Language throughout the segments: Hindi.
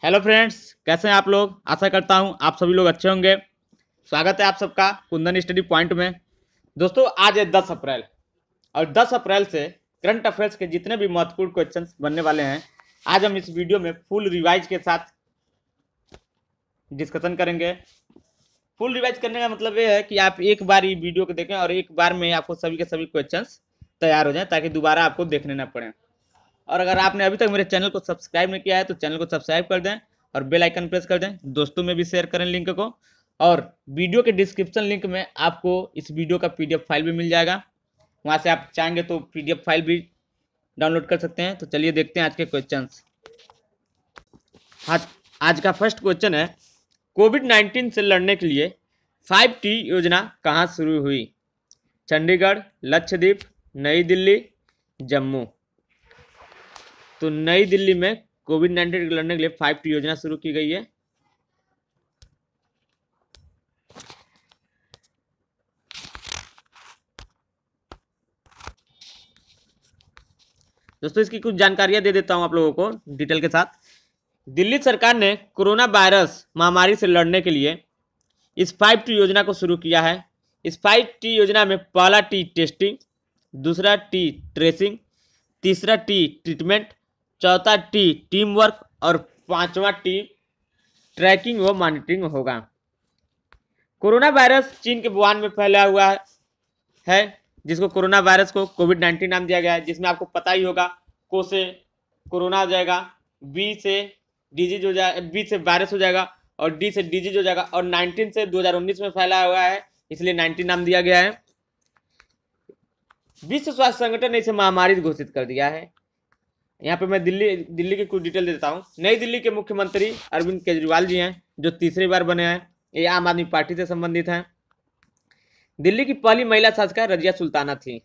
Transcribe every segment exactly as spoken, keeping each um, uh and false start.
हेलो फ्रेंड्स, कैसे हैं आप लोग। आशा करता हूं आप सभी लोग अच्छे होंगे। स्वागत है आप सबका कुंदन स्टडी पॉइंट में। दोस्तों, आज है दस अप्रैल और दस अप्रैल से करंट अफेयर्स के जितने भी महत्वपूर्ण क्वेश्चंस बनने वाले हैं, आज हम इस वीडियो में फुल रिवाइज के साथ डिस्कशन करेंगे। फुल रिवाइज करने का मतलब ये है कि आप एक बार ये वीडियो को देखें और एक बार में आपको सभी के सभी क्वेश्चंस तैयार हो जाएं, ताकि दोबारा आपको देखने ना पड़े। और अगर आपने अभी तक मेरे चैनल को सब्सक्राइब नहीं किया है तो चैनल को सब्सक्राइब कर दें और बेल आइकन प्रेस कर दें। दोस्तों में भी शेयर करें लिंक को, और वीडियो के डिस्क्रिप्शन लिंक में आपको इस वीडियो का पीडीएफ फाइल भी मिल जाएगा। वहां से आप चाहेंगे तो पीडीएफ फाइल भी डाउनलोड कर सकते हैं। तो चलिए देखते हैं आज के क्वेश्चंस। आज आज का फर्स्ट क्वेश्चन है, कोविड नाइन्टीन से लड़ने के लिए फाइव टी योजना कहाँ शुरू हुई? चंडीगढ़, लक्षद्वीप, नई दिल्ली, जम्मू। तो नई दिल्ली में कोविड नाइन्टीन से लड़ने के लिए फाइव टी योजना शुरू की गई है। दोस्तों, इसकी कुछ जानकारियां दे देता हूं आप लोगों को डिटेल के साथ। दिल्ली सरकार ने कोरोना वायरस महामारी से लड़ने के लिए इस फाइव टी योजना को शुरू किया है। इस फाइव टी योजना में पहला टी टेस्टिंग, दूसरा टी ट्रेसिंग, तीसरा टी ट्रीटमेंट, चौथा टी टीम वर्क और पांचवा टी ट्रैकिंग व मॉनिटरिंग होगा। कोरोना वायरस चीन के वुहान में फैला हुआ है, जिसको कोरोना वायरस को कोविड नाइन्टीन नाम दिया गया है। जिसमें आपको पता ही होगा, को से कोरोना हो जाएगा, बी से डिजीज हो जाएगा, बी से वायरस हो जाएगा और डी से डिजीज हो जाएगा, और नाइन्टीन से दो हज़ार उन्नीस में फैला हुआ है, इसलिए नाइन्टीन नाम दिया गया है। विश्व स्वास्थ्य संगठन ने इसे महामारी घोषित कर दिया है। यहाँ पे मैं दिल्ली दिल्ली की कुछ डिटेल देता हूँ। नई दिल्ली के मुख्यमंत्री अरविंद केजरीवाल जी हैं, जो तीसरी बार बने हैं। ये आम आदमी पार्टी से संबंधित हैं। दिल्ली की पहली महिला शासिका रजिया सुल्ताना थी,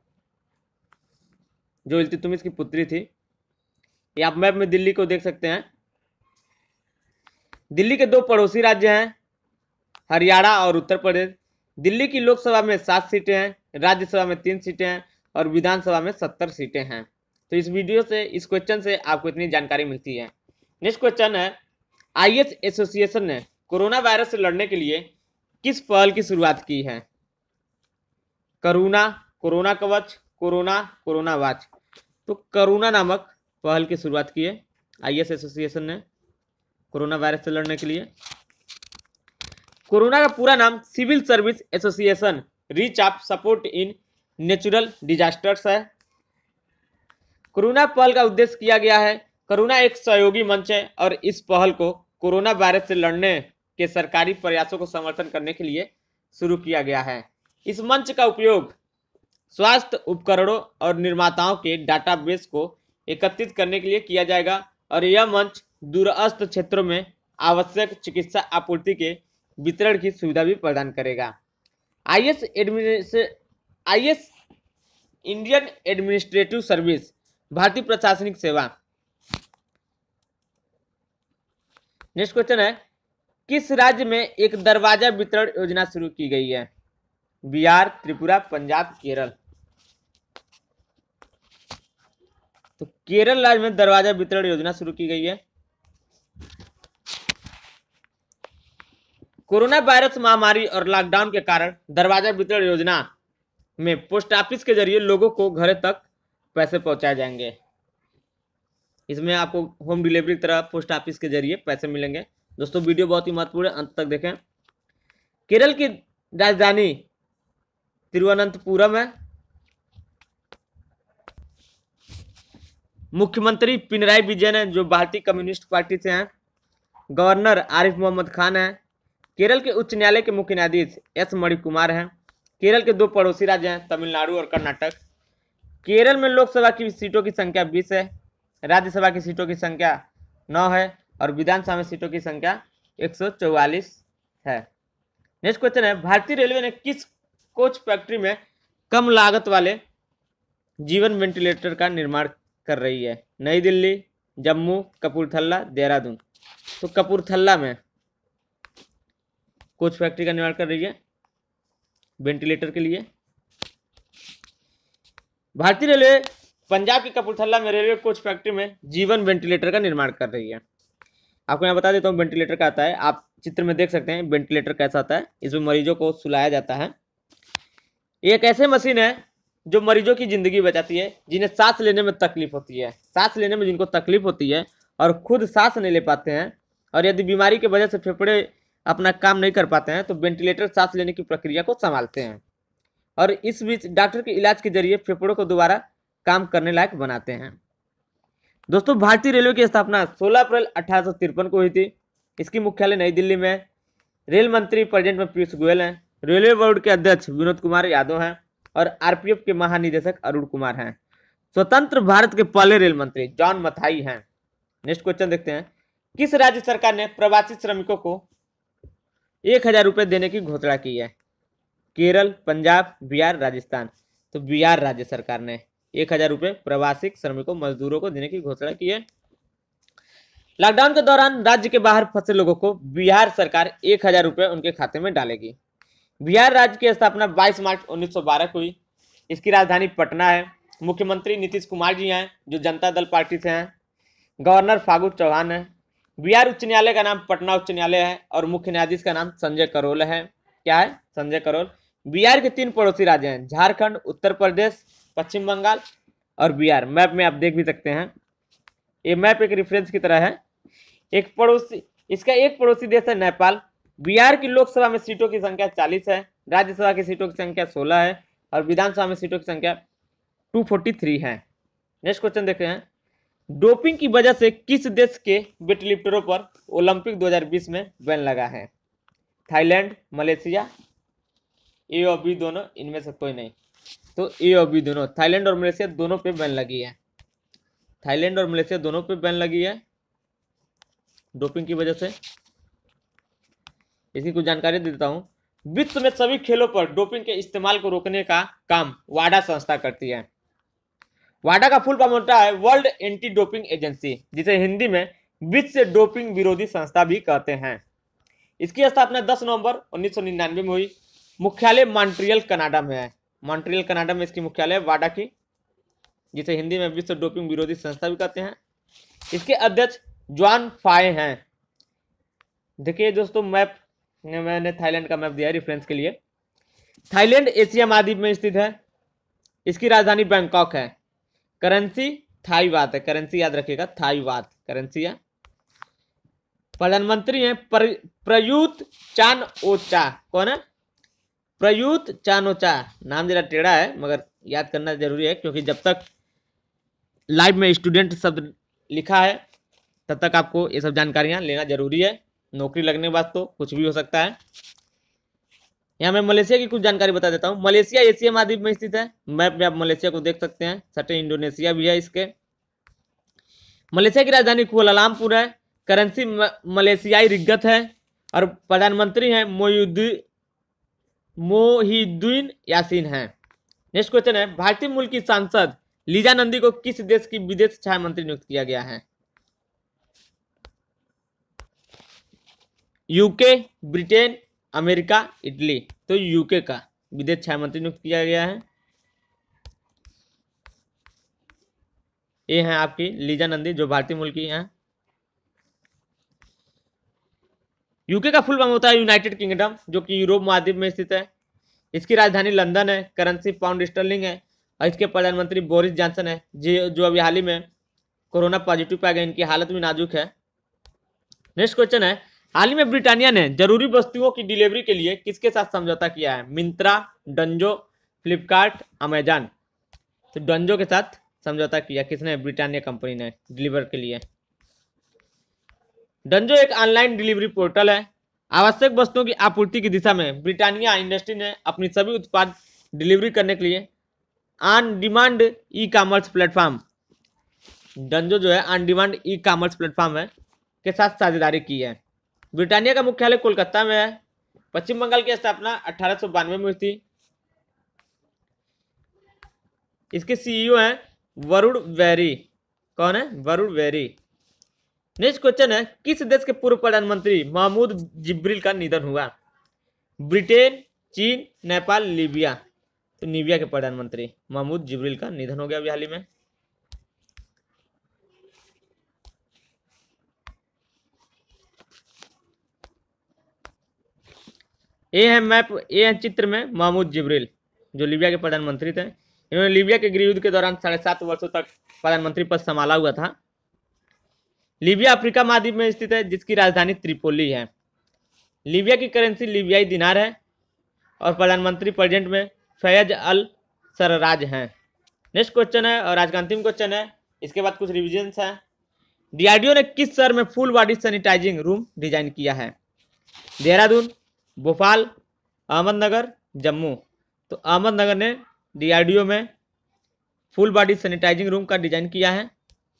जो इल्तुतमिश की पुत्री थी। ये आप मैप में दिल्ली को देख सकते हैं। दिल्ली के दो पड़ोसी राज्य हैं, हरियाणा और उत्तर प्रदेश। दिल्ली की लोकसभा में सात सीटें हैं, राज्यसभा में तीन सीटें हैं और विधानसभा में सत्तर सीटें हैं। तो इस वीडियो से, इस क्वेश्चन से आपको इतनी जानकारी मिलती है। नेक्स्ट क्वेश्चन है, आईएस एसोसिएशन ने कोरोना वायरस से लड़ने के लिए किस पहल की शुरुआत की है? Karuna, corona Kavach, corona, corona watch. तो करुणा नामक पहल की शुरुआत की है आईएस एसोसिएशन ने कोरोना वायरस से लड़ने के लिए। कोरोना का पूरा नाम civil service association reach of support in natural disasters है। कोरोना पहल का उद्देश्य किया गया है। कोरोना एक सहयोगी मंच है और इस पहल को कोरोना वायरस से लड़ने के सरकारी प्रयासों को समर्थन करने के लिए शुरू किया गया है। इस मंच का उपयोग स्वास्थ्य उपकरणों और निर्माताओं के डाटाबेस को एकत्रित करने के लिए किया जाएगा, और यह मंच दूरस्थ क्षेत्रों में आवश्यक चिकित्सा आपूर्ति के वितरण की सुविधा भी प्रदान करेगा। आईएस एडमिनिस्ट्रे आईएस इंडियन एडमिनिस्ट्रेटिव सर्विस, भारतीय प्रशासनिक सेवा। नेक्स्ट क्वेश्चन है, किस राज्य में एक दरवाजा वितरण योजना शुरू की गई है? बिहार, त्रिपुरा, पंजाब, केरल। तो केरल राज्य में दरवाजा वितरण योजना शुरू की गई है। कोरोना वायरस महामारी और लॉकडाउन के कारण दरवाजा वितरण योजना में पोस्ट ऑफिस के जरिए लोगों को घर तक पैसे पहुंचाए जाएंगे। इसमें आपको होम डिलीवरी की तरह पोस्ट ऑफिस के जरिए पैसे मिलेंगे। दोस्तों, वीडियो बहुत ही महत्वपूर्ण है, अंत तक देखें। केरल की राजधानी तिरुवनंतपुरम है। मुख्यमंत्री पिनराई विजयन है, जो भारतीय कम्युनिस्ट पार्टी से हैं। गवर्नर आरिफ मोहम्मद खान है। केरल के उच्च न्यायालय के मुख्य न्यायाधीश एस मणिकुमार हैं। केरल के दो पड़ोसी राज्य हैं, तमिलनाडु और कर्नाटक। केरल में लोकसभा की सीटों की संख्या बीस है, राज्यसभा की सीटों की संख्या नौ है और विधानसभा में सीटों की संख्या एक सौ चौवालीस है। नेक्स्ट क्वेश्चन है, भारतीय रेलवे ने किस कोच फैक्ट्री में कम लागत वाले जीवन वेंटिलेटर का निर्माण कर रही है? नई दिल्ली, जम्मू, कपूरथला, देहरादून। तो कपूरथला में कोच फैक्ट्री का निर्माण कर रही है वेंटिलेटर के लिए। भारतीय रेलवे पंजाब के कपूरथला में रेलवे कोच फैक्ट्री में जीवन वेंटिलेटर का निर्माण कर रही है। आपको यहाँ बता देता हूँ वेंटिलेटर का आता है। आप चित्र में देख सकते हैं वेंटिलेटर कैसा आता है। इसमें मरीजों को सुलाया जाता है। ये एक ऐसे मशीन है जो मरीजों की जिंदगी बचाती है, जिन्हें सांस लेने में तकलीफ होती है। सांस लेने में जिनको तकलीफ होती है और खुद सांस नहीं ले पाते हैं, और यदि बीमारी की वजह से फेफड़े अपना काम नहीं कर पाते हैं, तो वेंटिलेटर सांस लेने की प्रक्रिया को संभालते हैं और इस बीच डॉक्टर के इलाज के जरिए फेफड़ों को दोबारा काम करने लायक बनाते हैं। दोस्तों, भारतीय रेलवे की स्थापना सोलह अप्रैल अठारह सौ तिरपन को हुई थी। इसकी मुख्यालय नई दिल्ली में। रेल मंत्री प्रेजेंट में पीयूष गोयल हैं। रेलवे बोर्ड के अध्यक्ष विनोद कुमार यादव हैं और आरपीएफ के महानिदेशक अरुण कुमार हैं। स्वतंत्र भारत के पहले रेल मंत्री जॉन मथाई हैं। नेक्स्ट क्वेश्चन देखते हैं, किस राज्य सरकार ने प्रवासी श्रमिकों को एक हजार रुपए देने की घोषणा की है? केरल, पंजाब, बिहार, राजस्थान। तो बिहार राज्य सरकार ने एक हजार रुपए प्रवासी श्रमिकों मजदूरों को देने की घोषणा की है। लॉकडाउन के दौरान राज्य के बाहर फंसे लोगों को बिहार सरकार एक हजार रुपए उनके खाते में डालेगी। बिहार राज्य की स्थापना बाईस मार्च उन्नीस सौ बारह को हुई। इसकी राजधानी पटना है। मुख्यमंत्री नीतीश कुमार जी हैं, जो जनता दल पार्टी से हैं। गवर्नर फागू चौहान है। बिहार उच्च न्यायालय का नाम पटना उच्च न्यायालय है और मुख्य न्यायाधीश का नाम संजय करोल है। क्या है? संजय करोल। बिहार के तीन पड़ोसी राज्य हैं, झारखंड, उत्तर प्रदेश, पश्चिम बंगाल और बिहार। मैप में आप देख भी सकते हैं। ये मैप एक रेफरेंस की तरह है। एक पड़ोसी इसका एक पड़ोसी देश है नेपाल। बिहार की लोकसभा में सीटों की संख्या चालीस है, राज्यसभा की सीटों की संख्या सोलह है और विधानसभा में सीटों की संख्या दो सौ तैंतालीस है। नेक्स्ट क्वेश्चन देखते हैं, डोपिंग की वजह से किस देश के वेटलिफ्टरों पर ओलंपिक दो हज़ार बीस में बैन लगा है? थाईलैंड, मलेशिया, ए और बी दोनों, इनमें से कोई नहीं। तो ए और बी दोनों, थाईलैंड और मलेशिया दोनों पे बैन लगी है। थाईलैंड और मलेशिया दोनों पे बैन लगी है डोपिंग की वजह से। इसकी कुछ जानकारी देता हूं। विश्व में सभी खेलों पर डोपिंग के इस्तेमाल को रोकने का काम वाडा संस्था करती है। वाडा का फुल फॉर्म होता है वर्ल्ड एंटी डोपिंग एजेंसी, जिसे हिंदी में विश्व डोपिंग विरोधी संस्था भी कहते हैं। इसकी स्थापना दस नवंबर उन्नीस सौ निन्यानवे में हुई। मुख्यालय मॉन्ट्रियल कनाडा में है। मॉन्ट्रियल कनाडा में इसकी मुख्यालय वाडा की, जिसे हिंदी में विश्व डोपिंग विरोधी संस्था भी कहते हैं। इसके अध्यक्ष जॉन फाय हैं। देखिए दोस्तों, मैप मैंने थाईलैंड का मैप दिया है रेफरेंस के लिए। थाईलैंड एशिया महाद्वीप में स्थित है। इसकी राजधानी बैंकॉक है। करेंसी थाई बात है, करेंसी याद रखिएगा, थाई बात करेंसी है। प्रधानमंत्री हैं पर, प्रयुत चान ओचा। कौन है? Prayut Chan Ocha. नाम जरा टेढ़ा है मगर याद करना जरूरी है, क्योंकि जब तक लाइव में स्टूडेंट शब्द लिखा है तब तक आपको ये सब जानकारियां लेना जरूरी है। नौकरी लगने के बाद तो कुछ भी हो सकता है। यहाँ मैं मलेशिया की कुछ जानकारी बता देता हूँ। मलेशिया एशिया महाद्वीप में स्थित है। मैप में आप मलेशिया को देख सकते हैं। सटे इंडोनेशिया भी है इसके। मलेशिया की राजधानी कुआलालंपुर है। करेंसी मलेशियाई रिग्गत है और प्रधानमंत्री हैं मोहिउद्दीन यासीन हैं। नेक्स्ट क्वेश्चन है, भारतीय मूल की सांसद लीजा नंदी को किस देश की विदेश सहाय मंत्री नियुक्त किया गया है? UK, Britain, America, Italy. तो यूके का विदेश सहाय मंत्री नियुक्त किया गया है। ये हैं आपकी लीजा नंदी, जो भारतीय मूल की हैं। यूके का फुल फॉर्म होता है यूनाइटेड किंगडम, जो कि यूरोप महाद्वीप में स्थित है। इसकी राजधानी लंदन है। करेंसी पाउंड स्टर्लिंग है और इसके प्रधानमंत्री बोरिस जॉनसन है, जो जो अभी हाल ही में कोरोना पॉजिटिव पाए गए। इनकी हालत भी नाजुक है। नेक्स्ट क्वेश्चन है, हाल ही में ब्रिटानिया ने जरूरी वस्तुओं की डिलीवरी के लिए किसके साथ समझौता किया है? मिंत्रा, डंजो, फ्लिपकार्ट, अमेजन। तो डंजो के साथ समझौता किया किसने? ब्रिटानिया कंपनी ने डिलीवर के लिए। डंजो एक ऑनलाइन डिलीवरी पोर्टल है। आवश्यक वस्तुओं की आपूर्ति की दिशा में ब्रिटानिया इंडस्ट्री ने अपनी सभी उत्पाद डिलीवरी करने के लिए on demand e commerce platform, Dunzo जो है on demand e commerce platform है, के साथ साझेदारी की है। ब्रिटानिया का मुख्यालय कोलकाता में है। पश्चिम बंगाल की स्थापना अठारह सौ बानवे में हुई थी। इसके सीईओ हैं वरुण वेरी। कौन है? वरुण वेरी। नेक्स्ट क्वेश्चन है, किस देश के पूर्व प्रधानमंत्री महमूद जिब्रील का निधन हुआ? ब्रिटेन, चीन, नेपाल, लीबिया। तो लीबिया के प्रधानमंत्री महमूद जिब्रील का निधन हो गया अभी हाल ही में। ये है मैप, ये है चित्र में महमूद जिब्रील, जो लीबिया के प्रधानमंत्री थे। इन्होंने लीबिया के गृह युद्ध के दौरान साढ़े सात वर्षों तक प्रधानमंत्री पद संभाला हुआ था। लीबिया अफ्रीका महाद्वीप में स्थित है, जिसकी राजधानी त्रिपोली है। लीबिया की करेंसी लीबियाई दिनार है और प्रधानमंत्री प्रेजेंट में फैयज अल सरराज हैं। नेक्स्ट क्वेश्चन है और आज का अंतिम क्वेश्चन है, इसके बाद कुछ रिविजन्स है। डीआरडीओ ने किस शहर में full body sanitising room design किया है? देहरादून, भोपाल, अहमदनगर, जम्मू। तो अहमदनगर ने डीआरडीओ में फुल बॉडी सैनिटाइजिंग रूम का डिजाइन किया है।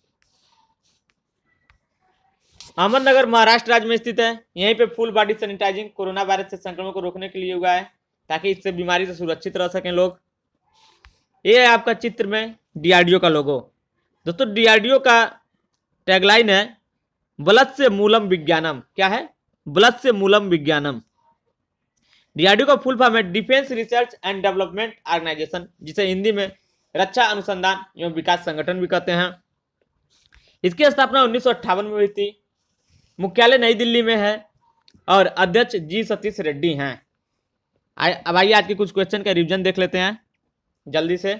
अहमदनगर महाराष्ट्र राज्य में स्थित है। यहीं पे full body sanitising corona virus से संक्रमण को रोकने के लिए हुआ है, ताकि इससे बीमारी से सुरक्षित रह सकें लोग। ये है आपका चित्र में डीआरडीओ का लोगो। दोस्तों डीआरडीओ का टैगलाइन है बलद से मूलम विज्ञानम। क्या है? बलद से मूलम विज्ञानम। डीआरडीओ का फुल फॉर्म है defence research and development organisation, जिसे हिंदी में रक्षा अनुसंधान एवं विकास संगठन भी कहते हैं। इसकी स्थापना उन्नीस सौ अट्ठावन में हुई थी। मुख्यालय नई दिल्ली में है और अध्यक्ष जी सतीश रेड्डी हैं। अब आइए आज के कुछ क्वेश्चन का रिवीजन देख लेते हैं जल्दी से।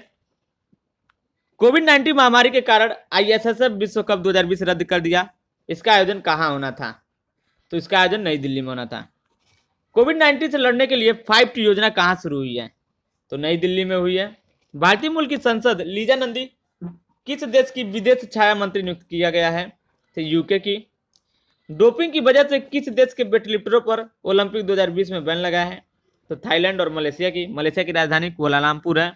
कोविड नाइन्टीन महामारी के कारण आईएसएसएफ विश्व कप दो हज़ार बीस रद्द कर दिया। इसका आयोजन कहाँ होना था? तो इसका आयोजन नई दिल्ली में होना था। कोविड नाइन्टीन से लड़ने के लिए फाइव टी योजना कहाँ शुरू हुई है? तो नई दिल्ली में हुई है। भारतीय मूल की संसद लीजा नंदी किस देश की विदेश छाया मंत्री नियुक्त किया गया है? तो यूके की। डोपिंग की वजह से किस देश के वेटलिफ्टरों पर ओलंपिक दो हज़ार बीस में बैन लगा है? तो थाईलैंड और मलेशिया की। मलेशिया की राजधानी कुआलालंपुर है।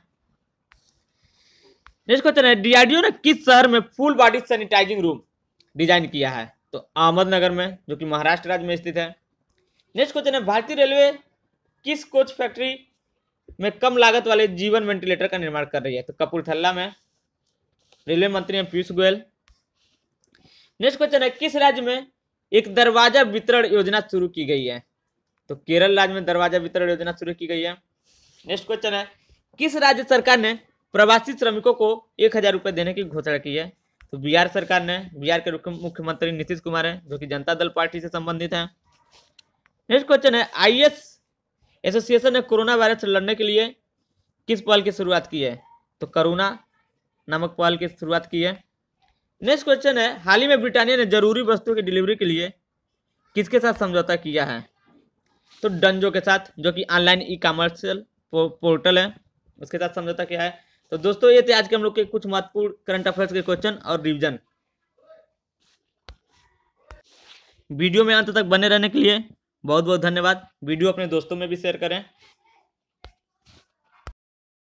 नेक्स्ट क्वेश्चन है डीआरडीओ ने किस शहर में full body sanitising room design किया है? तो अहमदनगर में, जो कि महाराष्ट्र राज्य में स्थित है। नेक्स्ट क्वेश्चन है भारतीय रेलवे किस कोच फैक्ट्री में कम लागत वाले जीवन वेंटिलेटर का निर्माण कर रही है? तो कपूरथला में। रेलवे मंत्री हैं पीयूष गोयल। नेक्स्ट क्वेश्चन है किस राज्य में एक दरवाजा वितरण योजना शुरू की गई है? तो केरल राज्य में दरवाजा वितरण योजना शुरू की गई है। नेक्स्ट क्वेश्चन है किस राज्य सरकार ने प्रवासी श्रमिकों को एक हजार रुपये देने की घोषणा की है? तो बिहार सरकार ने। बिहार के मुख्यमंत्री नीतीश कुमार हैं, जो कि जनता दल पार्टी से संबंधित हैं। नेक्स्ट क्वेश्चन है आईएएस एसोसिएशन ने कोरोना वायरस से लड़ने के लिए किस पहल की शुरुआत की है? तो करुणा नामक पहल की शुरुआत की है। नेक्स्ट क्वेश्चन है हाल ही में ब्रिटानिया ने जरूरी वस्तुओं की डिलीवरी के लिए किसके साथ समझौता किया है? तो डंजो के साथ, जो कि ऑनलाइन ई कॉमर्शियल पोर्टल है, उसके साथ समझौता किया है। तो दोस्तों ये थे आज के हम लोग के कुछ महत्वपूर्ण करंट अफेयर्स के क्वेश्चन और रिवीजन। वीडियो में अंत तक बने रहने के लिए बहुत बहुत धन्यवाद। वीडियो अपने दोस्तों में भी शेयर करें।